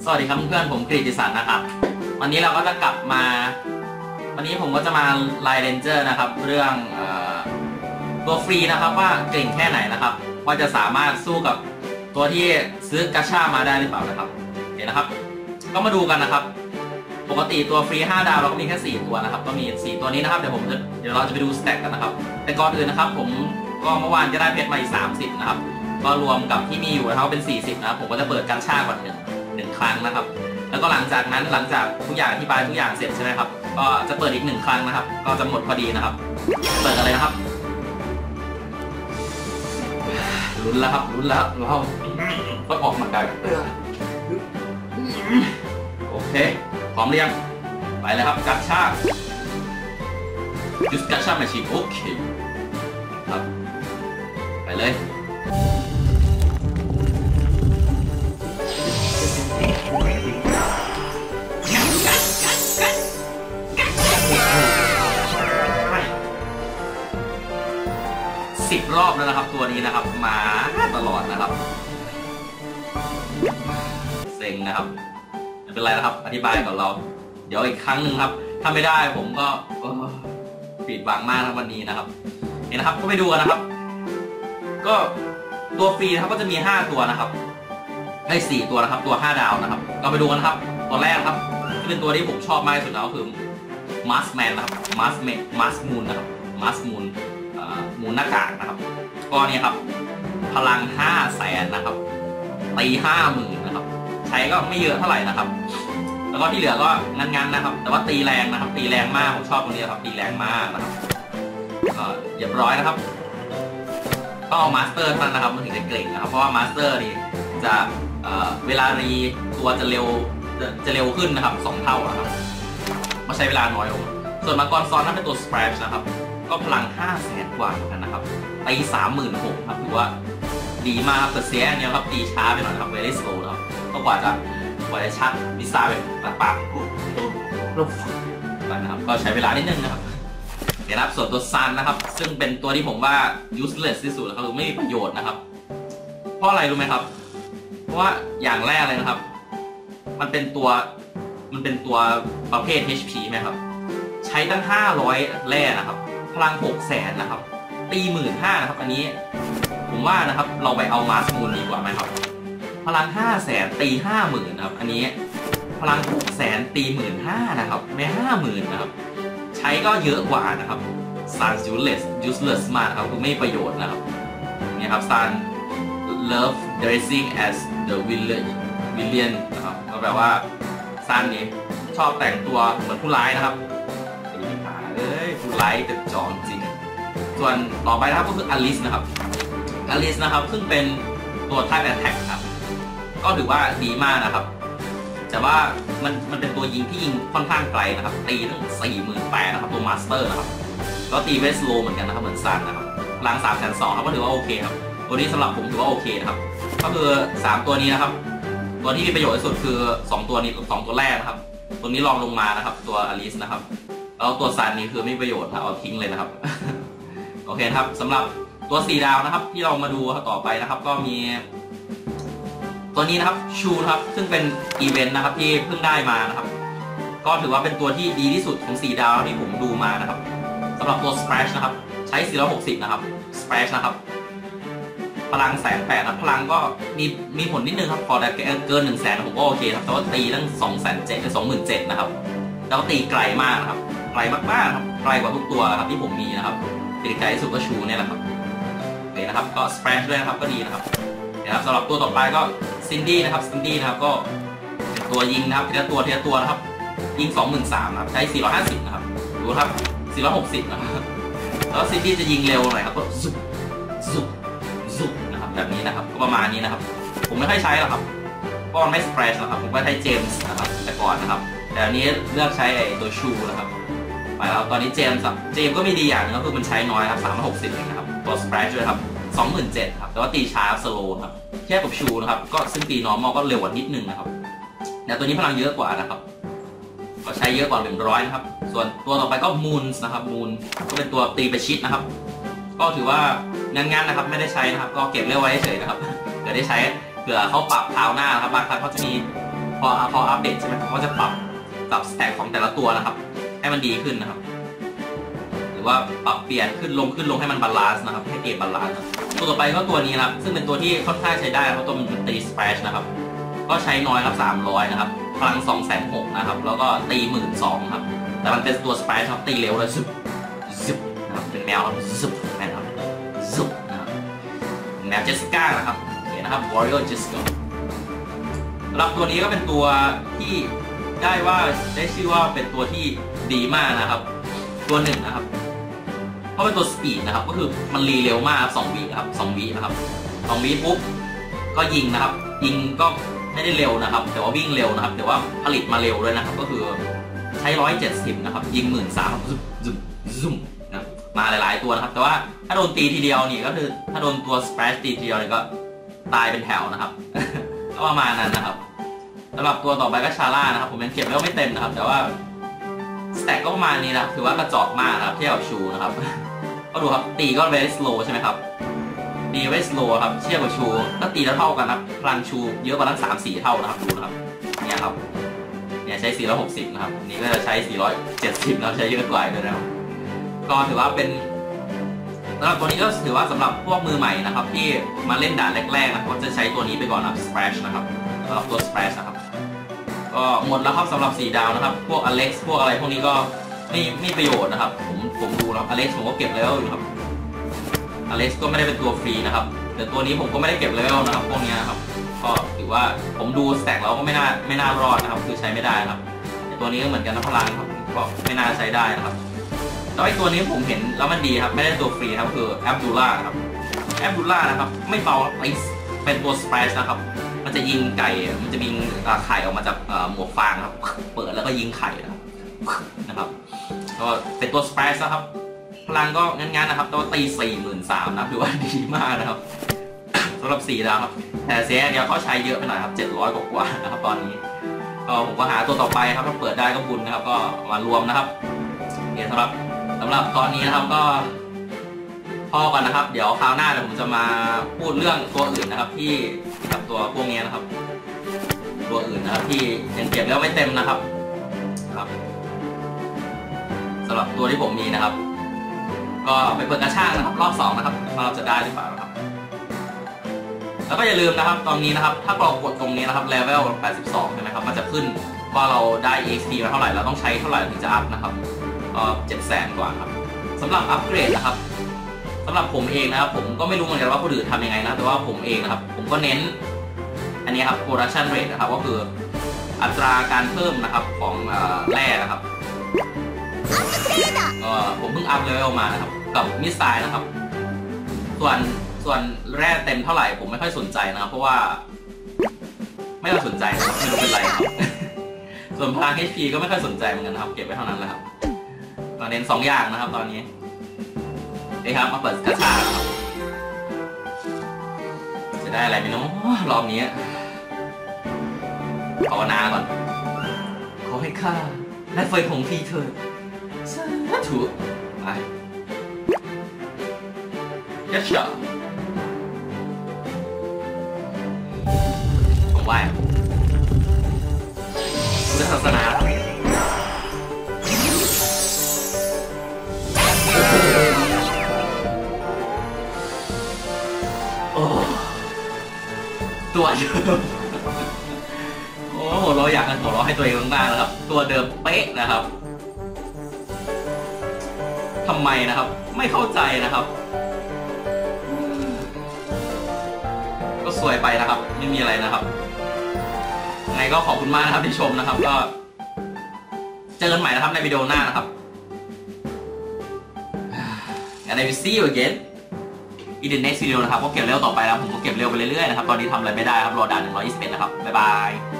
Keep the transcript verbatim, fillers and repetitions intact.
สวัสดีครับเพื่อนผมกฤติศักดิ์นะครับวันนี้เราก็จะกลับมาวันนี้ผมก็จะมาไลน์เรนเจอร์นะครับเรื่องเอ่อตัวฟรีนะครับว่าเก่งแค่ไหนนะครับว่าจะสามารถสู้กับตัวที่ซื้อกาชามาได้หรือเปล่านะครับเห็นนะครับก็มาดูกันนะครับปกติตัวฟรีห้าดาวเราก็มีแค่สี่ตัวนะครับก็มีสี่ตัวนี้นะครับเดี๋ยวผมจะเดี๋ยวเราจะไปดูสแต็กกันนะครับแต่ก่อนอื่นนะครับผมก็เมื่อวานจะได้เพชรมาอีกสามสิบนะครับก็รวมกับที่มีอยู่นะครับเป็นสี่สิบนะครับผมก็จะเปิดกาชาก่อนหนึ่งหนึ่งครั้งนะครับแล้วก็หลังจากนั้นหลังจากทุกอย่างอธิบายทุกอย่างเสร็จใช่ไหมครับก็จะเปิดอีกหนึ่งครั้งนะครับก็จะหมดพอดีนะครับเปิดกันเลยนะครับลุ้นแล้วครับลุ้นแล้วเราก็ออกมาไกลโอเคพร้อมหรือยังไปเลยครับกัชชายูสกัชชาแมชชีนโอเคครับไปเลยสิบรอบแล้วนะครับตัวนี้นะครับมาตลอดนะครับเซ็งนะครับไม่เป็นไรนะครับอธิบายก่อนเราเดี๋ยวอีกครั้งหนึ่งครับถ้าไม่ได้ผมก็ปิดหวังมากนะวันนี้นะครับนี่นะครับก็ไปดูกันนะครับก็ตัวฟรีนะครับก็จะมีห้าตัวนะครับให้สี่ตัวนะครับตัวห้าดาวนะครับก็ไปดูกันครับตัวแรกครับที่เป็นตัวที่ผมชอบมากที่สุดแล้วคือมาสแมนนะครับมาสแมนมาสมูนนะครับมาสมูนมูลหน้ากากนะครับก็เนี่ยครับพลังห้าแสนนะครับตีห้าหมื่นนะครับใช้ก็ไม่เยอะเท่าไหร่นะครับแล้วก็ที่เหลือก็งั้นๆนะครับแต่ว่าตีแรงนะครับตีแรงมากผมชอบตรงนี้ครับตีแรงมากนะครับก็เรียบร้อยนะครับต้องเอามาสเตอร์เท่านั้นนะครับมันถึงจะเก่งนะครับเพราะว่ามาสเตอร์นี่จะเอ่อเวลารีตัวจะเร็วจะจะเร็วขึ้นนะครับสองเท่านะครับก็ใช้เวลาน้อยลงส่วนมังกรซ้อนนั้นเป็นตัวสเปรชนะครับก็พลังห้าแสนกว่าเหมือนกันนะครับตีสามหมื่นหกครับถือว่าดีมากครับแต่เสียเนี่ยครับตีช้าไปหน่อยครับเวลิสโลนะครับก็กว่าจะกว่าจะชัดมิซาเป็นปากปากนะครับก็ใช้เวลานิดนึงนะครับเดี๋ยวนะครับส่วนตัวซันนะครับซึ่งเป็นตัวที่ผมว่า useless ที่สุดนะครับคือไม่มีประโยชน์นะครับเพราะอะไรรู้ไหมครับเพราะว่าอย่างแรกเลยนะครับมันเป็นตัวมันเป็นตัวประเภท เอช พี ไหมครับใช้ตั้งห้าร้อยแร่นะครับพลังหกแสนนะครับตีหมื่นห้านะครับอันนี้ผมว่านะครับเราไปเอามาสมูลดีกว่าไหมครับพลังห้าแสนตีห้าหมื่นนะครับอันนี้พลังหกแสนตีหมื่นห้านะครับไม่ห้าหมื่นนะครับใช้ก็เยอะกว่านะครับซัน useless useless มากครับคือไม่ประโยชน์นะครับนี่ครับซัน love dressing as the villain villain นะครับก็แปลว่าซันนี่ชอบแต่งตัวเหมือนผู้ร้ายนะครับเอ้ยผู้ร้ายกระจอกจริงส่วนต่อไปนะครับก็คืออลิสนะครับอลิสนะครับซึ่งเป็นตัว type attack ครับก็ถือว่าดีมากนะครับแต่ว่ามันมันเป็นตัวยิงที่ยิงค่อนข้างไกลนะครับตีตั้งสี่หมื่นแปดนะครับตัวมาสเตอร์นะครับก็ตีเวสโลเหมือนกันนะครับเหมือนซันนะครับพลังสามแสนสองครับก็ถือว่าโอเคครับตัวนี้สำหรับผมถือว่าโอเคนะครับก็คือสามตัวนี้นะครับตัวที่มีประโยชน์ที่สุดคือสองตัวนี้สองตัวแรกนะครับตัวนี้รองลงมานะครับตัวอลิสนะครับแล้วตัวซันนี้คือไม่ประโยชน์เอาทิ้งเลยนะครับ โอเคครับสำหรับตัวสี่ดาวนะครับที่เรามาดูต่อไปนะครับก็มีตัวนี้นะครับชูนะครับซึ่งเป็นอีเวนต์นะครับที่เพิ่งได้มานะครับก็ถือว่าเป็นตัวที่ดีที่สุดของสี่ดาวที่ผมดูมานะครับสำหรับตัว Splash นะครับใช้สี่ร้อยหกสิบนะครับ Splash นะครับพลังแสนแปดนะพลังก็มีมีผลนิดนึงครับพอได้เกินหนึ่งแสนผมก็โอเคครับแต่ว่าตีตั้งสองแสนเจ็ดหรือสองหมื่นเจ็ดนะครับแล้วก็ตีไกลมากนะครับไกลมากๆครับไกลกว่าทุกตัวครับที่ผมมีนะครับตีไกลที่สุดก็ชูเนี่ยแหละครับโอเคนะครับก็ Splash ด้วยนะครับก็ดีนะครับนะครับสำหรับตัวต่อไปก็ซินดี้นะครับซินดี้นะครับก็เป็นตัวยิงนะครับทีละตัวทีละตัวนะครับยิง สองหมื่นสามพัน นะครับใช้สี่ร้อยห้าสิบนะครับดูครับสี่ร้อยหกสิบนะครับแล้วซินดี้จะยิงเร็วหน่อยครับก็ซุบซุบซุบนะครับแบบนี้นะครับก็ประมาณนี้นะครับผมไม่ค่อยใช้หรอกครับเพราะมันไม่สเปรชนะครับผมก็ใช้เจมส์นะครับแต่ก่อนนะครับแต่อันนี้เลือกใช้ไอ้ตัวชูนะครับไปแล้วตอนนี้เจมส์เจมส์ก็มีดีอย่างนึงก็คือมันใช้น้อยครับสามร้อยหกสิบเองนะครับตัวสเปรชด้วยครับสองหมื่นเจ็ดครับแต่ว่าตีช้าสโลว์ครับเทียบกับชูนะครับก็ซึ่งตีนอร์มอลก็เร็วกว่านิดนึงนะครับแต่ตัวนี้พลังเยอะกว่านะครับก็ใช้เยอะกว่าหนึ่งร้อยนะครับส่วนตัวต่อไปก็มูนนะครับมูนก็เป็นตัวตีประชิดนะครับก็ถือว่างั้นๆนะครับไม่ได้ใช้นะครับก็เก็บเรียกไว้เฉยๆนะครับเดี๋ยวได้ใช้เผื่อเขาปรับคราวหน้านะครับบางครั้งเขาจะมีพอพออัปเดตใช่ไหมเขาก็จะปรับปรับสแต็กของแต่ละตัวนะครับให้มันดีขึ้นนะครับหรือว่าปรับเปลี่ยนขึ้นลงขึ้นลงให้มันบาลานซ์นะครับให้เกมบาลานซ์ตัวต่อไปก็ตัวนี้นะครับซึ่งเป็นตัวที่ค่อนข้างใช้ได้เพราะตัวมันตีสเปรชนะครับก็ใช้น้อยครับสามร้อยนะครับพลังสองแสนหกนะครับแล้วก็ตีหมื่นสองครับแต่มันเป็นตัวสเปรชครับตีเร็วเลยซึบซึบนะครับเป็นแมวครับซึบนะครับซึบนะครับแมวเจสสิก้านะครับเห็นนะครับ Warrior Jessica สำหรับตัวนี้ก็เป็นตัวที่ได้ว่าได้ชื่อว่าเป็นตัวที่ดีมากนะครับตัวหนึ่งนะครับเพราะเป็นตัวสปีดนะครับก็คือมันรีเร็วมากสองวิครับสองวินะครับสองวิปุ๊บก็ยิงนะครับยิงก็ไม่ได้เร็วนะครับแต่ว่าวิ่งเร็วนะครับแต่ว่าผลิตมาเร็วด้วยนะครับก็คือใช้ร้อยเจ็ดสิบนะครับยิงหมื่นสามซุ่มซุ่มซุ่มนะมาหลายๆตัวนะครับแต่ว่าถ้าโดนตีทีเดียวนี่ก็คือถ้าโดนตัวสเปรชตีทีเดียวนี่ก็ตายเป็นแถวนะครับ ก็ประมาณนั้นนะครับสำหรับตัวต่อไปก็ชาร่านะครับผมยังเก็บแล้วไม่เต็มนะครับแต่ว่าสแต็กก็ประมาณนี้นะถือว่ากระจอกมากนะครับเทียบกับชูนะครับก็ดูครับตีก็ very slow ใช่ไหมครับตี very slow ครับเทียบกับชูก็ตีแล้วเท่ากันนะพลังชูเยอะกว่าทั้งสามสี่เท่านะครับดูนะครับเนี่ยครับเนี่ยใช้สี่ร้อยหกสิบนะครับนี่ก็จะใช้สี่ร้อยเจ็ดสิบแล้วใช้เยอะกว่าด้วยนะครับก็ถือว่าเป็นสำหรับตัวนี้ก็ถือว่าสำหรับพวกมือใหม่นะครับที่มาเล่นด่านแรกๆนะก็จะใช้ตัวนี้ไปก่อนนะ Splash นะครับสำหรับตัว Splash นะครับก็หมดแล้วครับสำหรับสี่ดาวนะครับพวกอเล็กซ์พวกอะไรพวกนี้ก็ไม่ไม่ประโยชน์นะครับผมผมดูแล้วอเล็กซ์ผมก็เก็บเลเวลอยู่ครับอเล็กซ์ก็ไม่ได้เป็นตัวฟรีนะครับแต่ตัวนี้ผมก็ไม่ได้เก็บเลเวลนะครับพวกนี้นะครับก็ถือว่าผมดูสแต็กแล้วก็ไม่น่าไม่น่ารอดนะครับคือใช้ไม่ได้ครับแต่ตัวนี้ก็เหมือนกันนะพลังครับก็ไม่น่าใช้ได้นะครับแล้วไอ้ตัวนี้ผมเห็นแล้วมันดีครับไม่ได้ตัวฟรีครับคือแอปดูล่าครับแอปดูล่านะครับไม่เบาไอเป็นตัวสเปรชนะครับมันจะยิงไก่มันจะยิงไข่ออกมาจากหมวกฟางครับเปิดแล้วก็ยิงไข่นะครับนะครับก็เป็นตัวสเปรชนะครับพลังก็งั้นๆนะครับแต่ว่าตีสี่หมื่นสามนะถือว่าดีมากนะครับสำหรับสี่ดาวครับแต่เสียเดียวเขาใช้เยอะไปหน่อยครับเจ็ดร้อยกว่าๆนะครับตอนนี้ก็ผมก็หาตัวต่อไปครับถ้าเปิดได้ก็บุญนะครับก็มารวมนะครับเดี๋ยวสำหรับสำหรับตอนนี้นะครับก็พอก่อนนะครับเดี๋ยวคราวหน้าเดี๋ยวผมจะมาพูดเรื่องตัวอื่นนะครับที่กับตัวพวกนี้นะครับตัวอื่นนะครับที่ยังเก็บแล้วไม่เต็มนะครับครับสำหรับตัวที่ผมมีนะครับก็ไปเปิดกระชากนะครับรอบสองนะครับว่าเราจะได้หรือเปล่าครับแล้วก็อย่าลืมนะครับตอนนี้นะครับถ้าเรากดตรงนี้นะครับเลเวลแปดสิบสองใช่ไหมครับมันจะขึ้นว่าเราได้ อี เอ็กซ์ พี มาเท่าไหร่เราต้องใช้เท่าไหร่ถึงจะอัพนะครับก็เจ็ดแสนกว่าครับสำหรับอัปเกรดนะครับสำหรับผมเองนะครับผมก็ไม่รู้เหมือนกันว่าคนอื่นทำยังไงนะแต่ว่าผมเองนะครับผมก็เน้นอันนี้ครับ production rate นะครับก็คืออัตราการเพิ่มนะครับของแร่นะครับก็ผมเพิ่งอัพเลเวลมานะครับกับมิสไซล์นะครับส่วนส่วนแร่เต็มเท่าไหร่ผมไม่ค่อยสนใจนะครับเพราะว่าไม่ค่อยสนใจนะครับไม่รู้เป็นไรครับส่วนพลัง เอช พี ก็ไม่ค่อยสนใจเหมือนกันนะครับเก็บไว้เท่านั้นแหละครับก็เน้นสองอย่างนะครับตอนนี้นี่ครับมาเปิดกระชากครับจะได้อะไรไหมเนาะรอบนี้ภาวนาก่อนขอให้ข้าได้ไฟของพี่เธอสาธุไปยัชชาผมไหว้พุทธศาสนาตัวเดิมโอ้โหเราอยากกันหัวเราะให้ตัวเองมากๆนะครับตัวเดิมเป๊ะนะครับทำไมนะครับไม่เข้าใจนะครับก็สวยไปนะครับไม่มีอะไรนะครับไงก็ขอบคุณมากนะครับที่ชมนะครับก็เจอกันใหม่นะครับในวิดีโอหน้านะครับ and I will see you again in the next video นะครับก็เก็บเร็วต่อไปแล้วผมก็เก็บเร็วไปเรื่อยๆนะครับตอนนี้ทำอะไรไม่ได้ครับรอด่านหนึ่งร้อยยี่สิบเอ็ดนะครับบ๊ายบาย